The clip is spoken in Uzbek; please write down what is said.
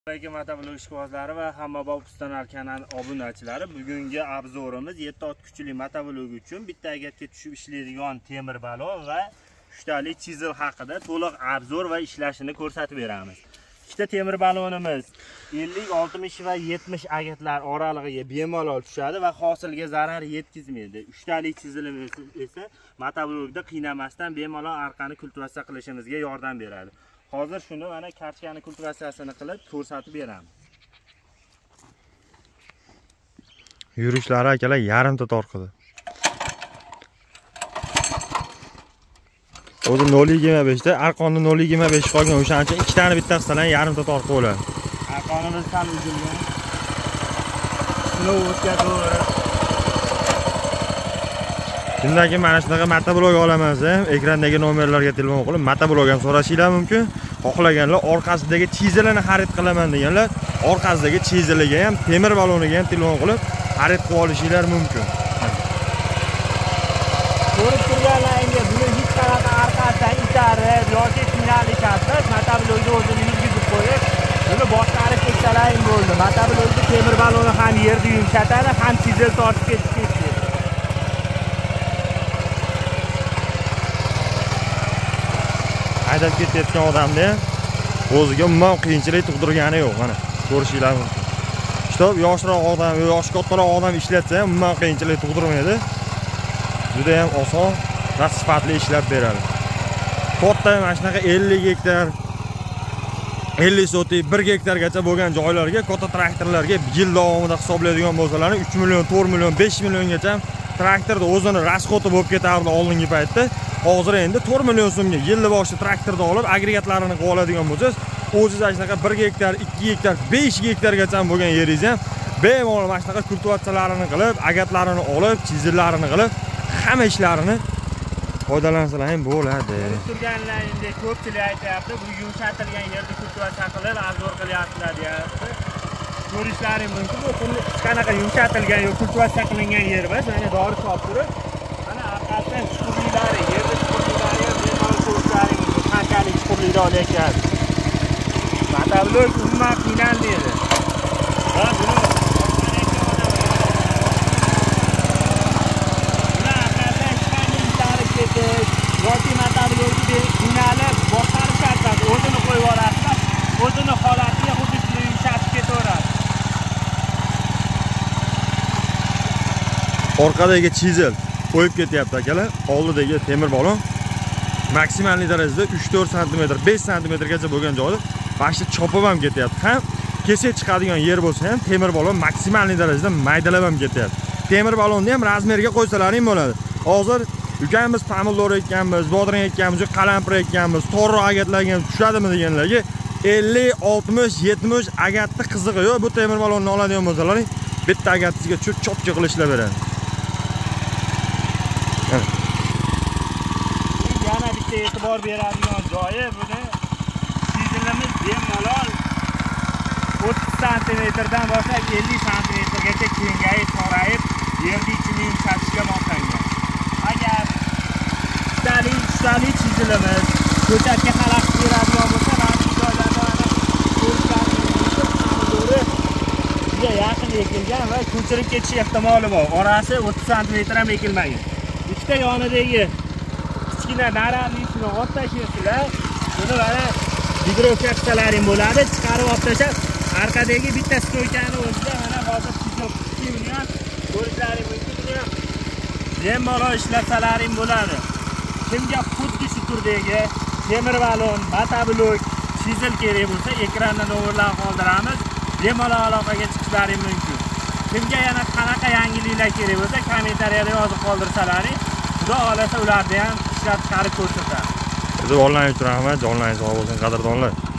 Motovlog ishqibozlari va hammabop ustalar kanali obunachilari, bugungi obzorimiz 7 ot kuchli motovlog uchun bitta agatga tushib ishlaydigan temir balon va 3 talik chizel haqida to'liq obzor va ishlashini ko'rsatib beramiz. Ikkita temir balonimiz 50, 60 va 70 agatlar oralig'iga bemalol tushadi va hosilga zarar yetkazmaydi. 3 talik chizelimiz esa motovlogda qiynamasdan bemalol arqani kultivatsiya qilishimizga yordam beradi. Hozir shuni mana kartkani kultivatsiyasini qilib ko'rsatib beramiz. Yurishlari akalar yarimta torqidi. O'zi 0.25 da, arqonni 0.25 qolgan, o'shaning uchun ikkitani bittasidan yarimta torqi bo'ladi. Arqonimiz ham uzilgan. Shuni o'tkazib Shundan keyin mana shunaqa motoblog olamiz, ekrandagi nomerlarga telefon qilib motoblog ham so'rashinglar mumkin. Xohlaganlar orqasidagi chizelini xarid qilaman deganlar, orqasidagi chizeliga ham, temir baloniga ham telefon qilib xarid qilib olishinglar mumkin. Ko'rib turganlaringga buni hech qanaqa orqasidan itarib yoki qiynalishasiz, motoblogni o'zini yurgizib qo'yib, buni boshqarib ketsalaring bo'ldi. Motoblogni temir baloni ham yerda yumshatadi, ham chizel tortib ketadi. Haydab ketayotgan odamda o'ziga umuman qiyinchilik tug'dirgani yo'q, mana ko'rishinglar mumkin. Kitob yoshroq odam, yoshi kattaroq odam ishlatsa ham umuman qiyinchilik tug'dirmaydi. Juda ham oson va sifatli ishlab beradi. Katta mana shunaqa 50 gektar, 50 sotik, 1 gektargacha bo'lgan joylarga, katta traktorlarga yil davomida hisoblaydigan bo'lsalar, 3 million, 4 million, 5 milliongacha traktorda o'zini rasxoti bo'lib ketardi oldingi paytda. Hozir endi 4 million so'mga yilni boshida traktorda olib agregatlarini qilib oladigan bo'lsangiz, o'zingiz shunaqa 1 gektar, 2 gektar, 5 gektargacha bo'lgan yeringiz ham bemalol mana shunaqa kultivatsiyalarini qilib, agatlarini olib, chizellarini qilib, hamma ishlarini foydalansalar ham bo'ladi. Turganlaringdek ko'pchilik aytayapti, bu yumshatilgan yerda kultivatsiya qilib, obzor qilyaptilar deyapti. Ko'rishlaring mumkin, bu qanaqa yumshatilgan yo'q, kultivatsiya qilingan yer emas, mana dori solib turib, mana orqasidan chuqurliklari, yerda chuqurliklari bemalol ko'rishlaring mumkin, qanchalik chuqurlikda olayotgan. Motovlog umuman qiynalmaydi. Va buni yoki motovlogni qiynalib boshqarishasiz, o'zini qo'yib olasiz, o'zini holatiga xuddi shuni yumshatib ketaveradi. Orqadagi chizel qo'yib ketyapti akalar. Oldidagi temir balon maksimal darajada 3-4 sm, 5 sm-gacha bo'lgan joyda bashni chopib ham ketyapti. Ham kesak chiqadigan yer bo'lsa ham temir balon maksimal darajada maydalab ham ketyapti. Temir balonni ham razmerga qo'ysalaring bo'ladi. Hozir ukamiz pomidor ekkanmiz, bodring ekkanmiz, qalampir ekkanmiz, torroq agatlarga tushadimi deganlarga 50, 60, 70 agatni qizig'i yo'q. Bu temir balonni oladigan bo'lsalaring, bitta agatingizga chop-chop qilishlar beradi. Yana bitta e'tibor beradigan joyi, buni chizelimiz bemalol 30 cm dan boshlab 50 cm-gacha kengayib, torayib, yerni ichini yumshatishga moslangan. Agar ustalik chizelimiz ko'chatga xalaqit beradigan bo'lsa, mana shu joylarda pomidori juda yaqin ekilgan va ko'chirib ketish ehtimoli bor. Orasi 30 cm ham ekilmagan. Ikkita yonidagi kichkina naralisini olib tashlaysizlar, buni mana digroka qilsalaring bo'ladi, chiqarib olib tashlab, orqadagi bitta stoykani o'zida mana hozir chizel qilgan ko'rishlaring mumkin. Bemalol ishlasalaring bo'ladi. Kimga xuddi shu turdagi temir balon, motoblog, chizel kerak bo'lsa, ekranda nomerlarni qoldiramiz. Bemalol aloqaga chiqishlaring mumkin. Kimga yana qanaqa yangiliklar kerak bo'lsa, kommentariyada yozib qoldirsalaring, xudo xolasa ularni ham ishlab chiqarib ko'rsatamiz. Biz onlayn turamiz, onlayn sog' bo'lsin qadrdonlar.